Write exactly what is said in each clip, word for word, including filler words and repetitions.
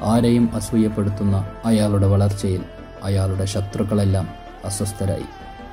ആരെയും അസൂയപ്പെടുത്തുന്ന അയാളുടെ വളർച്ചയിൽ അയാളുടെ ശത്രുക്കളെല്ലാം അസ്വസ്ഥരായി.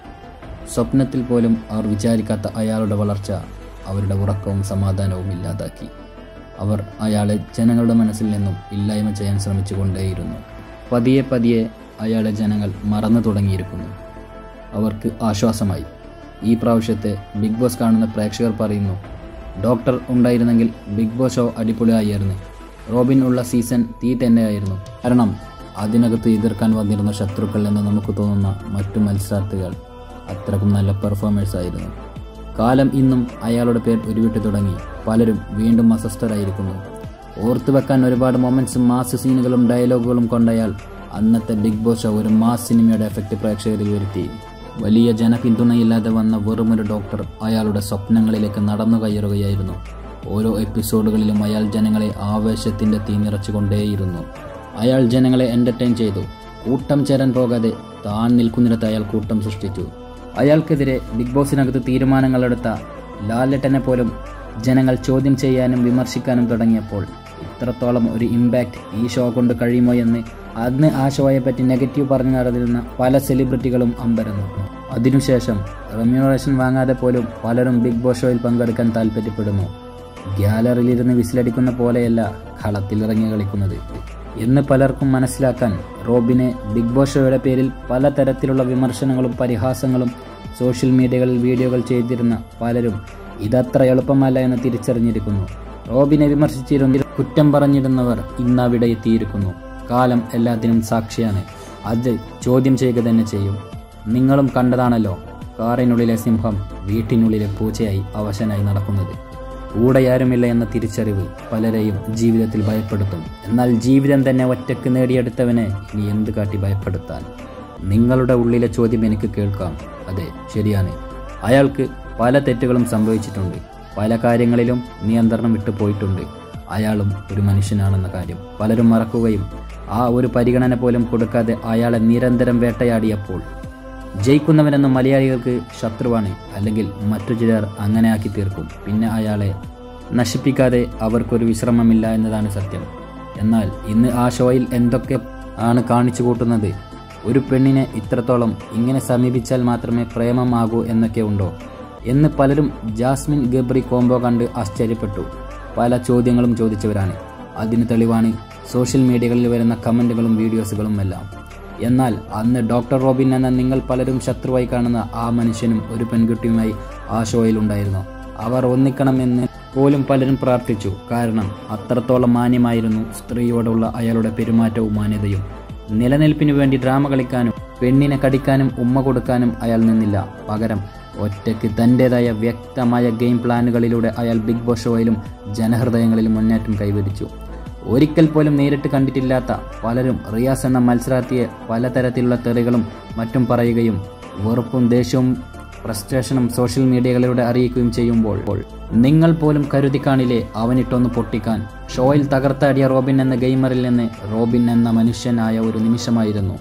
സ്വപ്നത്തിൽ പോലും അവർ വിചാരിക്കാത്ത അയാളുടെ വളർച്ച അവരുടെ ഉറക്കവും സമാധാനവും ഇല്ലാതാക്കി. അവർ അയാളെ ജനങ്ങളുടെ മനസ്സിൽ നിന്നും ഇല്ലായ്മ ചെയ്യാൻ ശ്രമിച്ചു കൊണ്ടേയിരുന്നു. പതിയെ പതിയെ അയാളെ ജനങ്ങൾ മറന്നു തുടങ്ങിയിരിക്കുന്നു. അവർക്ക് ആശ്വാസമായി. ഈ പ്രാവശ്യത്തെ ബിഗ് ബോസ് കാണുന്ന പ്രേക്ഷകർ പറയുന്നു, ഡോക്ടർ ഉണ്ടായിരുന്നെങ്കിൽ ബിഗ് ബോസ് ഷോ അടിപൊളിയായിരുന്നു. റോബിൻ ഉള്ള സീസൺ തീ തന്നെയായിരുന്നു. കാരണം അതിനകത്ത് എതിർക്കാൻ വന്നിരുന്ന ശത്രുക്കൾ എന്ന് നമുക്ക് തോന്നുന്ന മറ്റു മത്സരാർത്ഥികൾ അത്രക്കും നല്ല പെർഫോമേഴ്സ് ആയിരുന്നു. കാലം ഇന്നും അയാളുടെ പേർ ഉരുവിട്ട് തുടങ്ങി. പലരും വീണ്ടും അസ്വസ്ഥരായിരിക്കുന്നു. ഓർത്തു വെക്കാൻ ഒരുപാട് മൊമെന്റ്സും മാസ് സീനുകളും ഡയലോഗുകളും കൊണ്ടയാൾ അന്നത്തെ ബിഗ് ബോസ് ഷോ ഒരു മാസ് സിനിമയുടെ എഫക്റ്റ് പ്രേക്ഷകരിൽ വരുത്തി. വലിയ ജനപിന്തുണയില്ലാതെ വന്ന വെറുമൊരു ഡോക്ടർ അയാളുടെ സ്വപ്നങ്ങളിലേക്ക് നടന്നു കയറുകയായിരുന്നു. ഓരോ എപ്പിസോഡുകളിലും അയാൾ ജനങ്ങളെ ആവേശത്തിൻ്റെ തീ നിറച്ചുകൊണ്ടേയിരുന്നു. അയാൾ ജനങ്ങളെ എൻ്റർടൈൻ ചെയ്തു. കൂട്ടം ചേരാൻ പോകാതെ താൻ നിൽക്കുന്നിടത്ത് അയാൾ കൂട്ടം സൃഷ്ടിച്ചു. അയാൾക്കെതിരെ ബിഗ് ബോസിനകത്ത് തീരുമാനങ്ങളെടുത്ത ലാലേട്ടനെ പോലും ജനങ്ങൾ ചോദ്യം ചെയ്യാനും വിമർശിക്കാനും തുടങ്ങിയപ്പോൾ ഇത്രത്തോളം ഒരു ഇമ്പാക്റ്റ് ഈ ഷോ കൊണ്ട് കഴിയുമോ എന്ന് അന്ന് ആ ഷോയെ പറ്റി നെഗറ്റീവ് പറഞ്ഞു നടന്നിരുന്ന പല സെലിബ്രിറ്റികളും അമ്പരന്നു. അതിനുശേഷം റെമ്യൂണറേഷൻ വാങ്ങാതെ പോലും പലരും ബിഗ് ബോസ് ഷോയിൽ പങ്കെടുക്കാൻ താല്പര്യപ്പെടുന്നു. ഗ്യാലറിയിലിരുന്ന് വിസിലടിക്കുന്ന പോലെയല്ല കളത്തിലിറങ്ങി കളിക്കുന്നത് എന്ന് പലർക്കും മനസ്സിലാക്കാൻ റോബിനെ ബിഗ് ബോസ് ഷോയുടെ പേരിൽ പലതരത്തിലുള്ള വിമർശനങ്ങളും പരിഹാസങ്ങളും സോഷ്യൽ മീഡിയകളിൽ വീഡിയോകൾ ചെയ്തിരുന്ന പലരും ഇതത്ര എളുപ്പമല്ല എന്ന് തിരിച്ചറിഞ്ഞിരിക്കുന്നു. റോബിനെ വിമർശിച്ചിരുന്ന കുറ്റം പറഞ്ഞിരുന്നവർ ഇന്നവിടെ എത്തിയിരിക്കുന്നു. കാലം എല്ലാത്തിനും സാക്ഷിയാണ്. അത് ചോദ്യം ചെയ്യുക തന്നെ ചെയ്യും. നിങ്ങളും കണ്ടതാണല്ലോ കാറിനുള്ളിലെ സിംഹം വീട്ടിനുള്ളിലെ പൂച്ചയായി അവശനായി നടക്കുന്നത്. കൂടെയാരുമില്ല എന്ന തിരിച്ചറിവ് പലരെയും ജീവിതത്തിൽ ഭയപ്പെടുത്തും. എന്നാൽ ജീവിതം തന്നെ ഒറ്റയ്ക്ക് നേടിയെടുത്തവനെ ഇനി എന്ത് കാട്ടി ഭയപ്പെടുത്താൻ? നിങ്ങളുടെ ഉള്ളിലെ ചോദ്യം എനിക്ക് കേൾക്കാം. അതെ, ശരിയാണ്. അയാൾക്ക് പല തെറ്റുകളും സംഭവിച്ചിട്ടുണ്ട്. പല കാര്യങ്ങളിലും നിയന്ത്രണം വിട്ടു പോയിട്ടുണ്ട്. അയാളും ഒരു മനുഷ്യനാണെന്ന കാര്യം പലരും മറക്കുകയും ആ ഒരു പരിഗണന പോലും കൊടുക്കാതെ അയാളെ നിരന്തരം വേട്ടയാടിയപ്പോൾ ജയിക്കുന്നവനെന്ന് മലയാളികൾക്ക് ശത്രുവാണ്, അല്ലെങ്കിൽ മറ്റു ചിലർ അങ്ങനെ ആക്കി തീർക്കും. പിന്നെ അയാളെ നശിപ്പിക്കാതെ അവർക്കൊരു വിശ്രമമില്ല എന്നതാണ് സത്യം. എന്നാൽ ഇന്ന് ആ ഷോയിൽ എന്തൊക്കെ ആണ് കാണിച്ചു കൂട്ടുന്നത്? ഒരു പെണ്ണിനെ ഇത്രത്തോളം ഇങ്ങനെ സമീപിച്ചാൽ മാത്രമേ പ്രേമമാകൂ എന്നൊക്കെ ഉണ്ടോ എന്ന് പലരും ജാസ്മിൻ ഗബ്രി കോംബോ കണ്ട് ആശ്ചര്യപ്പെട്ടു. പല ചോദ്യങ്ങളും ചോദിച്ചവരാണ്. അതിന് തെളിവാണ് സോഷ്യൽ മീഡിയകളിൽ വരുന്ന കമൻറ്റുകളും വീഡിയോസുകളും എല്ലാം. എന്നാൽ അന്ന് ഡോക്ടർ റോബിൻ എന്ന നിങ്ങൾ പലരും ശത്രുവായി കാണുന്ന ആ മനുഷ്യനും ഒരു പെൺകുട്ടിയുമായി ആ ഷോയിൽ ഉണ്ടായിരുന്നു. അവർ ഒന്നിക്കണമെന്ന് പോലും പലരും പ്രാർത്ഥിച്ചു. കാരണം അത്രത്തോളം മാന്യമായിരുന്നു സ്ത്രീയോടുള്ള അയാളുടെ പെരുമാറ്റവും മാന്യതയും. നിലനിൽപ്പിനു വേണ്ടി ഡ്രാമ കളിക്കാനും പെണ്ണിനെ കടിക്കാനും ഉമ്മ കൊടുക്കാനും അയാൾ നിന്നില്ല. പകരം ഒറ്റയ്ക്ക് തൻ്റെതായ വ്യക്തമായ ഗെയിം പ്ലാനുകളിലൂടെ അയാൾ ബിഗ് ബോസ് ഷോയിലും ജനഹൃദയങ്ങളിലും മുന്നേറ്റം കൈവരിച്ചു. ഒരിക്കൽ പോലും നേരിട്ട് കണ്ടിട്ടില്ലാത്ത പലരും റിയാസ് എന്ന മത്സരാർത്ഥിയെ പലതരത്തിലുള്ള തെറികളും മറ്റും പറയുകയും വെറുപ്പും ദേഷ്യവും ഫ്രസ്ട്രേഷനും സോഷ്യൽ മീഡിയകളിലൂടെ അറിയിക്കുകയും ചെയ്യുമ്പോൾ നിങ്ങൾ പോലും കരുതി കാണില്ലേ അവനിട്ടൊന്ന് പൊട്ടിക്കാൻ? ഷോയിൽ തകർത്താടിയ റോബിൻ എന്ന ഗെയിമറിൽ നിന്ന് റോബിൻ എന്ന മനുഷ്യനായ ഒരു നിമിഷമായിരുന്നു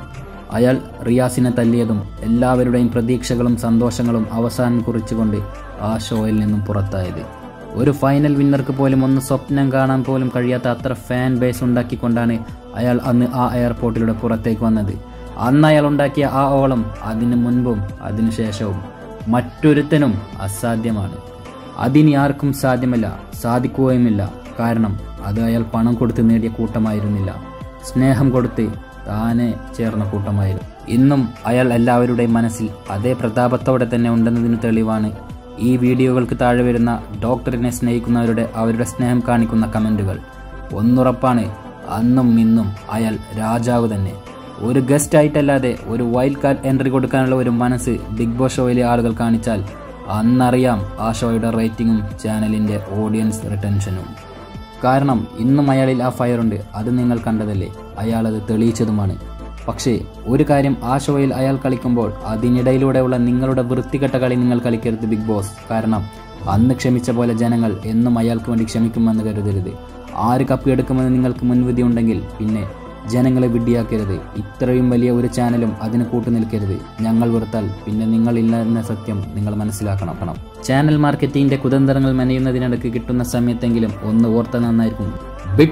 അയാൾ റിയാസിനെ തല്ലിയതും എല്ലാവരുടെയും പ്രതീക്ഷകളും സന്തോഷങ്ങളും അവസാനം കുറിച്ചുകൊണ്ട് ആ ഷോയിൽ നിന്നും പുറത്തായത്. ഒരു ഫൈനൽ വിന്നർക്ക് പോലും ഒന്ന് സ്വപ്നം കാണാൻ പോലും കഴിയാത്ത അത്ര ഫാൻ ബേസ് ഉണ്ടാക്കിക്കൊണ്ടാണ് അയാൾ അന്ന് ആ എയർപോർട്ടിലൂടെ പുറത്തേക്ക് വന്നത്. അന്ന് അയാൾ ഉണ്ടാക്കിയ ആ ഓളം അതിനു മുൻപും അതിനുശേഷവും മറ്റൊരുത്തനും അസാധ്യമാണ്. അതിനി ആർക്കും സാധ്യമല്ല, സാധിക്കുകയുമില്ല. കാരണം അത് അയാൾ പണം കൊടുത്ത് നേടിയ കൂട്ടമായിരുന്നില്ല, സ്നേഹം കൊടുത്ത് താനെ ചേർന്ന കൂട്ടമായിരുന്നു. ഇന്നും അയാൾ എല്ലാവരുടെയും മനസ്സിൽ അതേ പ്രതാപത്തോടെ തന്നെ ഉണ്ടെന്നതിന് തെളിവാണ് ഈ വീഡിയോകൾക്ക് താഴെ വരുന്ന ഡോക്ടറിനെ സ്നേഹിക്കുന്നവരുടെ അവരുടെ സ്നേഹം കാണിക്കുന്ന കമൻറ്റുകൾ. ഒന്നുറപ്പാണ്, അന്നും ഇന്നും അയാൾ രാജാവ് തന്നെ. ഒരു ഗസ്റ്റ് ആയിട്ടല്ലാതെ ഒരു വൈൽഡ് കാർഡ് എൻട്രി കൊടുക്കാനുള്ള ഒരു മനസ്സ് ബിഗ് ബോസ് ഷോയിലെ ആളുകൾ കാണിച്ചാൽ അന്നറിയാം ആ ഷോയുടെ റേറ്റിംഗും ചാനലിൻ്റെ ഓഡിയൻസ് റിട്ടൻഷനും. കാരണം ഇന്നും അയാളിൽ ആ ഫയറുണ്ട്. അത് നിങ്ങൾ കണ്ടതല്ലേ, അയാളത് തെളിയിച്ചതുമാണ്. പക്ഷേ ഒരു കാര്യം, ആ ഷോയിൽ അയാൾ കളിക്കുമ്പോൾ അതിനിടയിലൂടെയുള്ള നിങ്ങളുടെ വൃത്തികെട്ട കളി നിങ്ങൾ കളിക്കരുത് ബിഗ് ബോസ്. കാരണം അന്ന് ക്ഷമിച്ച പോലെ ജനങ്ങൾ എന്നും അയാൾക്ക് വേണ്ടി ക്ഷമിക്കുമെന്ന് കരുതരുത്. ആര് കപ്പിയെടുക്കുമെന്ന് നിങ്ങൾക്ക് മുൻവിധി ഉണ്ടെങ്കിൽ പിന്നെ ജനങ്ങളെ വിഡ്ഢിയാക്കരുത്. ഇത്രയും വലിയ ഒരു ചാനലും അതിന് കൂട്ടുനിൽക്കരുത്. ഞങ്ങൾ വെറുത്താൽ പിന്നെ നിങ്ങളില്ല എന്ന സത്യം നിങ്ങൾ മനസ്സിലാക്കണം. ചാനൽ മാർക്കറ്റിംഗിന്റെ കുതന്ത്രങ്ങൾ മെനയുന്നതിനിടയ്ക്ക് കിട്ടുന്ന സമയത്തെങ്കിലും ഒന്ന് ഓർത്ത നന്നായിരിക്കും. ബിക്കോസ്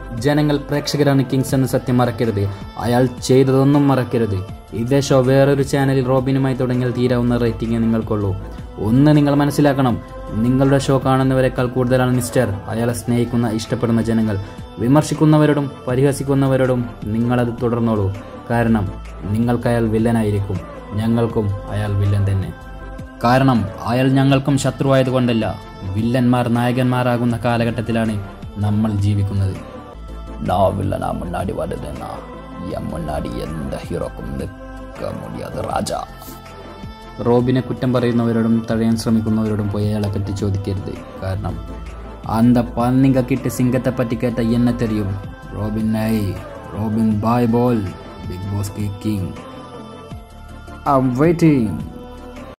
ജനങ്ങൾ പ്രേക്ഷകരാണ് കിങ്സ് എന്ന സത്യം മറക്കരുത്. അയാൾ ചെയ്തതൊന്നും മറക്കരുത്. ഇതേ ഷോ വേറൊരു ചാനലിൽ റോബിനുമായി തുടങ്ങിയാൽ തീരാവുന്ന റേറ്റിംഗ് നിങ്ങൾക്കുള്ളൂ. ഒന്ന് നിങ്ങൾ മനസ്സിലാക്കണം, നിങ്ങളുടെ ഷോ കാണുന്നവരെക്കാൾ കൂടുതലാണ് മിസ്റ്റർ അയാളെ സ്നേഹിക്കുന്ന ഇഷ്ടപ്പെടുന്ന ജനങ്ങൾ. വിമർശിക്കുന്നവരോടും പരിഹസിക്കുന്നവരോടും നിങ്ങളത് തുടർന്നോളൂ. കാരണം നിങ്ങൾക്ക് അയാൾ വില്ലനായിരിക്കും, ഞങ്ങൾക്കും അയാൾ വില്ലൻ തന്നെ. കാരണം അയാൾ ഞങ്ങൾക്കും ശത്രുവായതുകൊണ്ടല്ല, വില്ലന്മാർ നായകന്മാരാകുന്ന കാലഘട്ടത്തിലാണ് നമ്മൾ ജീവിക്കുന്നത്. நான் வில்லனா முன்னாடி வருதுன்னா என் முன்னாடி எந்த ஹீரோக்கும் நிற்க முடியாது ராஜா. റോബിനെ കുറ്റം പറയുന്നവരോടും തടയാൻ ശ്രമിക്കുന്നവരോടും പോയി അയാളെ പറ്റി ചോദിക്കരുത്. കാരണം അന്ത പന്നിങ്ക കിട്ടി സിംഗത്തെ പറ്റി കേട്ട എന്നെ തെരിയും. റോബിൻ നൈ റോബിൻ ബായ് ബോൾ Big Boss king. I am waiting.